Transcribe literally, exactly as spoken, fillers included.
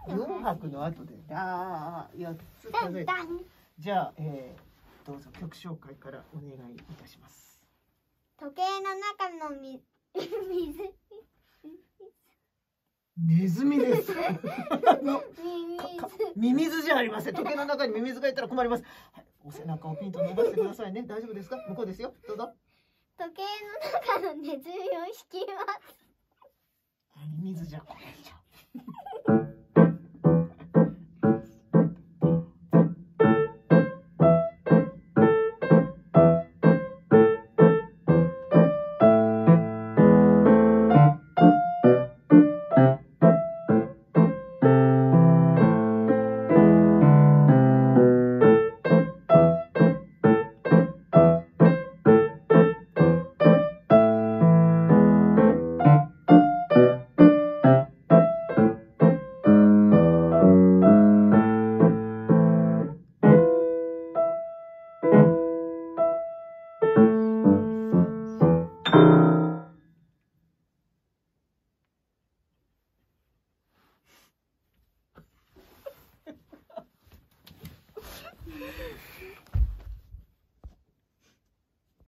四拍の後でだーよっつ数えて。じゃあ、えー、どうぞ曲紹介からお願いいたします。 時計の中のみ水ネズミです。ミミズじゃありません。時計の中にミミズがいたら困ります。はい、お背中をピンと伸ばしてくださいね。大丈夫ですか？向こうですよ。どうぞ。 時計の中のネズミを引きます。 ミミズじゃ困っちゃう。